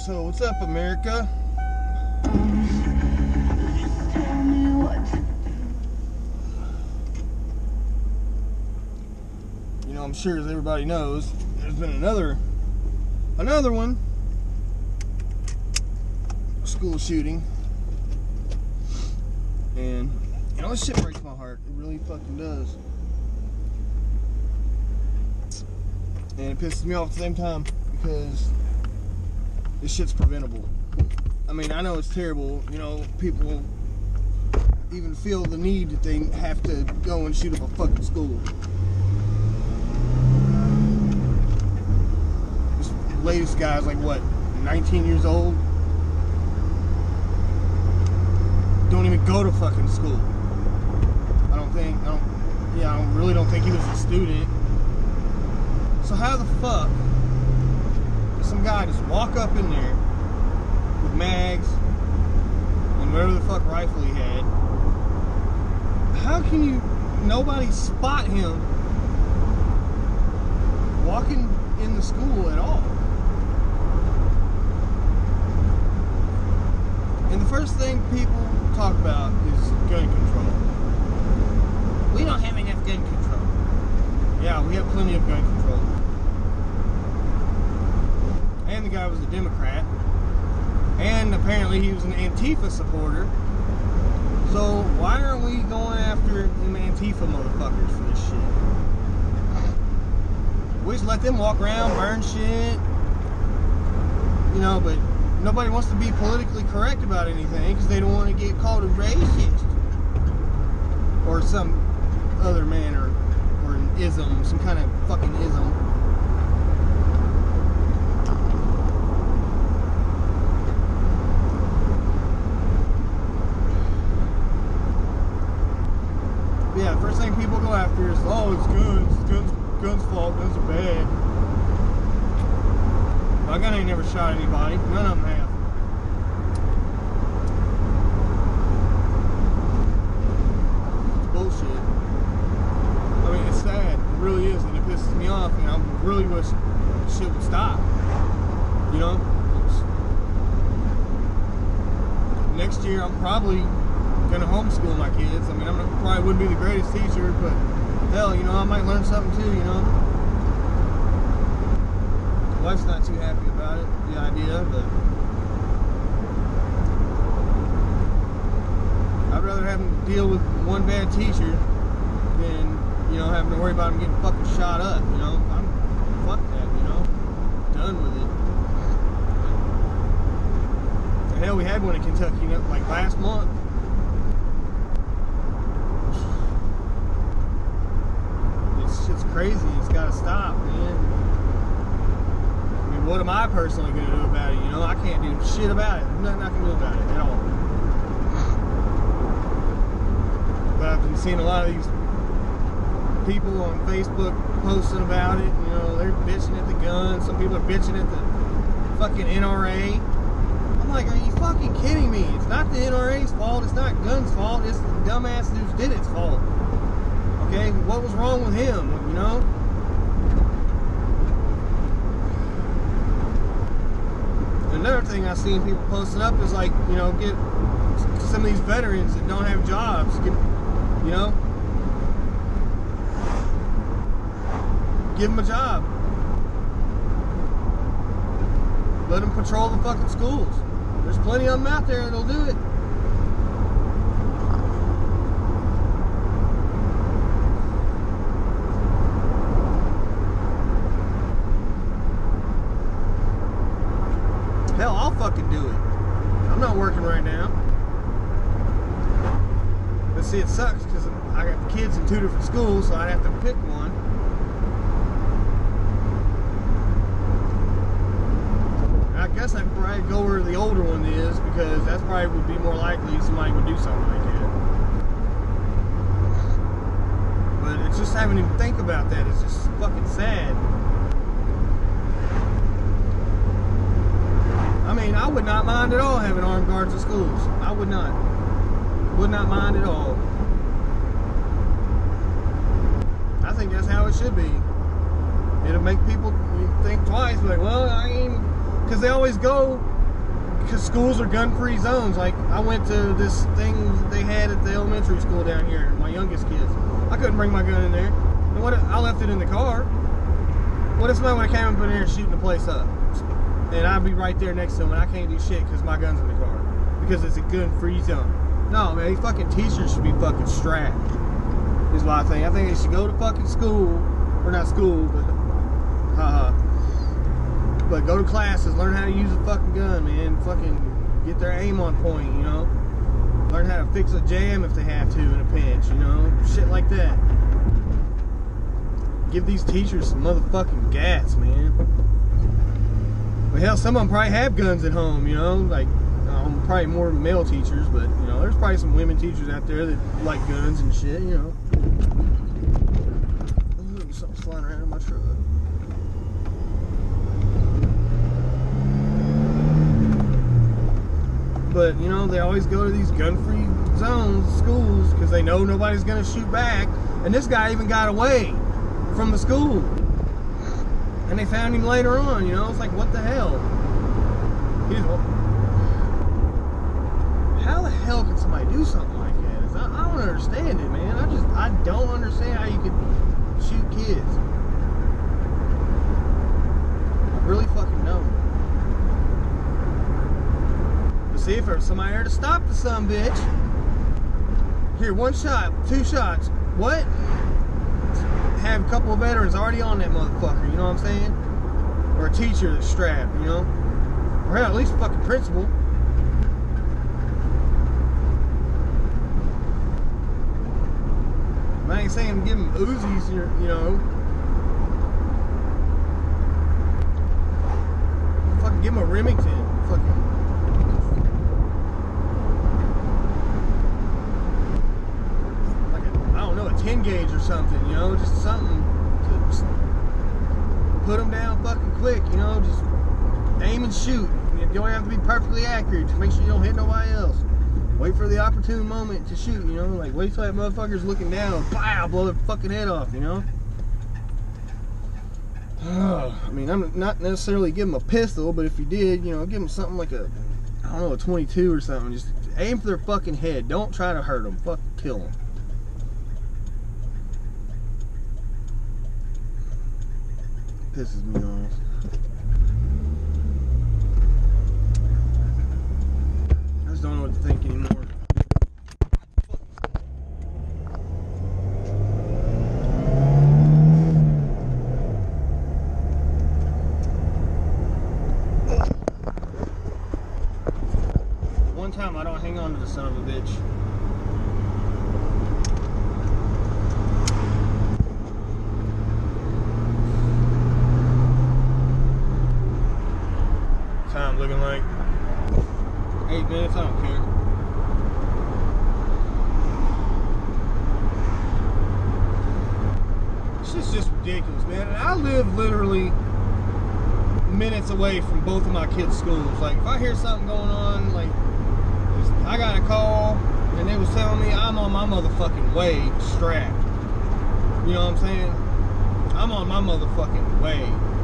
So what's up, America? Tell me what. You know, I'm sure as everybody knows, there's been another one, school shooting, and you know, this shit breaks my heart. It really fucking does, and it pisses me off at the same time because this shit's preventable. I mean, I know it's terrible. You know, people even feel the need that they have to go and shoot up a fucking school. This latest guy's like, what, 19 years old? Don't even go to fucking school. I really don't think he was a student. So how the fuck some guy just walk up in there with mags and whatever the fuck rifle he had? How can nobody spot him walking in the school at all? And the first thing people talk about is gun control. We don't have enough gun control. Yeah, we have plenty of gun control. And the guy was a Democrat. And apparently he was an Antifa supporter. So why aren't we going after them Antifa motherfuckers for this shit? We just let them walk around, burn shit. You know, but nobody wants to be politically correct about anything because they don't want to get called a racist. Or some other man or an ism, some kind of fucking ism. Yeah, first thing people go after is, oh, it's guns fault, guns are bad. My gun ain't never shot anybody, none of them have. It's bullshit. I mean, it's sad, it really is, and it pisses me off, and I really wish shit would stop. You know? Next year, I'm probably gonna homeschool my kids. I mean, probably wouldn't be the greatest teacher, but hell, you know, I might learn something too, you know. Wife's not too happy about it, the idea, but I'd rather have them deal with one bad teacher than, you know, having to worry about them getting fucking shot up, you know. Fuck that, you know. Done with it. Hell, we had one in Kentucky, you know, like last month. It's crazy. It's got to stop, man. I mean, what am I personally going to do about it? You know, I can't do shit about it. There's nothing I can do about it at all. But I've been seeing a lot of these people on Facebook posting about it. You know, they're bitching at the guns. Some people are bitching at the fucking NRA. I'm like, are you fucking kidding me? It's not the NRA's fault. It's not guns' fault. It's the dumbass who did its fault. Okay, what was wrong with him, you know? Another thing I've seen people posting up is like, you know, get some of these veterans that don't have jobs, you know, give them a job. Let them patrol the fucking schools. There's plenty of them out there that'll do it. Hell, I'll fucking do it. I'm not working right now. But see, it sucks because I got kids in 2 different schools, so I'd have to pick one. And I guess I'd probably go where the older one is because that's probably would be more likely somebody would do something like that. But it's just having to think about that is just fucking sad. I mean, I would not mind at all having armed guards in schools. I would not. Would not mind at all. I think that's how it should be. It'll make people think twice, like, well, I ain't, because they always go because schools are gun-free zones. Like, I went to this thing they had at the elementary school down here, my youngest kids. I couldn't bring my gun in there. And what if I left it in the car? What if somebody would have came up in there and shooting the place up? And I'd be right there next to them, and I can't do shit because my gun's in the car. Because it's a gun-free zone. No, man, these fucking teachers should be fucking strapped. Is what I think. I think they should go to fucking school. Or not school, but but go to classes, learn how to use a fucking gun, man. Fucking get their aim on point, you know. Learn how to fix a jam if they have to in a pinch, you know. Shit like that. Give these teachers some motherfucking gas, man. But hell, some of them probably have guns at home, you know. Like, probably more male teachers, but, you know, there's probably some women teachers out there that like guns and shit, you know. Ooh, something's flying around in my truck. But, you know, they always go to these gun-free zones, schools, because they know nobody's going to shoot back. And this guy even got away from the school. And they found him later on, you know? It's like, what the hell? How the hell can somebody do something like that? I don't understand it, man. I don't understand how you could shoot kids. I really fucking don't. See if there's somebody there to stop the son bitch. Here, 1 shot, 2 shots. What? Have a couple of veterans already on that motherfucker, you know what I'm saying? Or a teacher that's strapped, you know? Or hell, at least a fucking principal. I ain't saying give them Uzis, you know. Fucking give them a Remington. Fucking. I don't know, a 10 gauge or something, you know, just something to just put them down fucking quick, you know, just aim and shoot. You don't have to be perfectly accurate, just make sure you don't hit nobody else. Wait for the opportune moment to shoot, you know, like wait till that motherfucker's looking down, pow, blow their fucking head off, you know. I mean, I'm not necessarily give them a pistol, but if you did, you know, give them something like a, I don't know, a 22 or something. Just aim for their fucking head. Don't try to hurt them. Fucking kill them. Pisses me off. I just don't know what to think anymore. One time I don't hang on to the son of a bitch. Time looking like 8 minutes, I don't care. It's just ridiculous, man. And I live literally minutes away from both of my kids' schools. Like, if I hear something going on, like, I got a call and they was telling me I'm on my motherfucking way strapped. You know what I'm saying? I'm on my motherfucking way.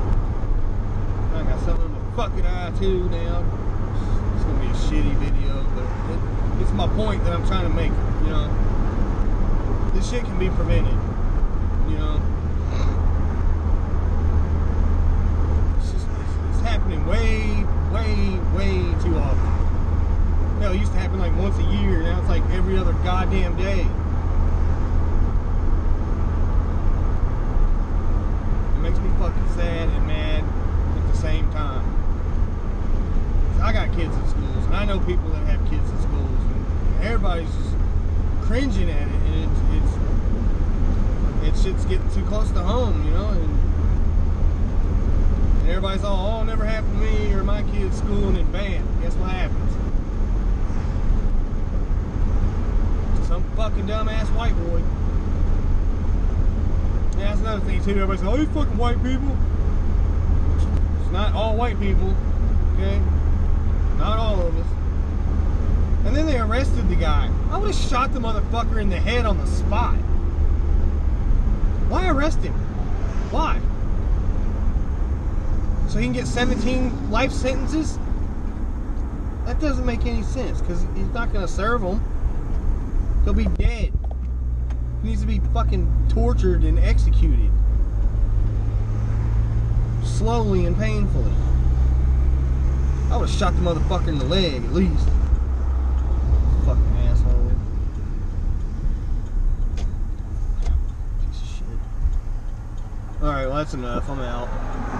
I got something in the fucking eye too now. It's gonna be a shitty video, but it's my point that I'm trying to make. You know, this shit can be prevented. You know, it's happening way too often. Hell, it used to happen like once a year. Now it's like every other goddamn day. It makes me fucking sad and mad at the same time. I got kids in schools, and I know people that have kids in schools, and everybody's just cringing at it, and it's shit's getting too close to home, you know, and everybody's all, oh, it'll never happen to me or my kid's school, and then bam, guess what happens? Some fucking dumbass white boy. Yeah, that's another thing too. Everybody's like, oh, these fucking white people. It's not all white people, okay? Not all of us. And then they arrested the guy. I would have shot the motherfucker in the head on the spot. Why arrest him? Why? So he can get 17 life sentences? That doesn't make any sense, because he's not going to serve him. He'll be dead. He needs to be fucking tortured and executed. Slowly and painfully. I would have shot the motherfucker in the leg, at least. Fucking asshole. Piece of shit. Alright, well that's enough. I'm out.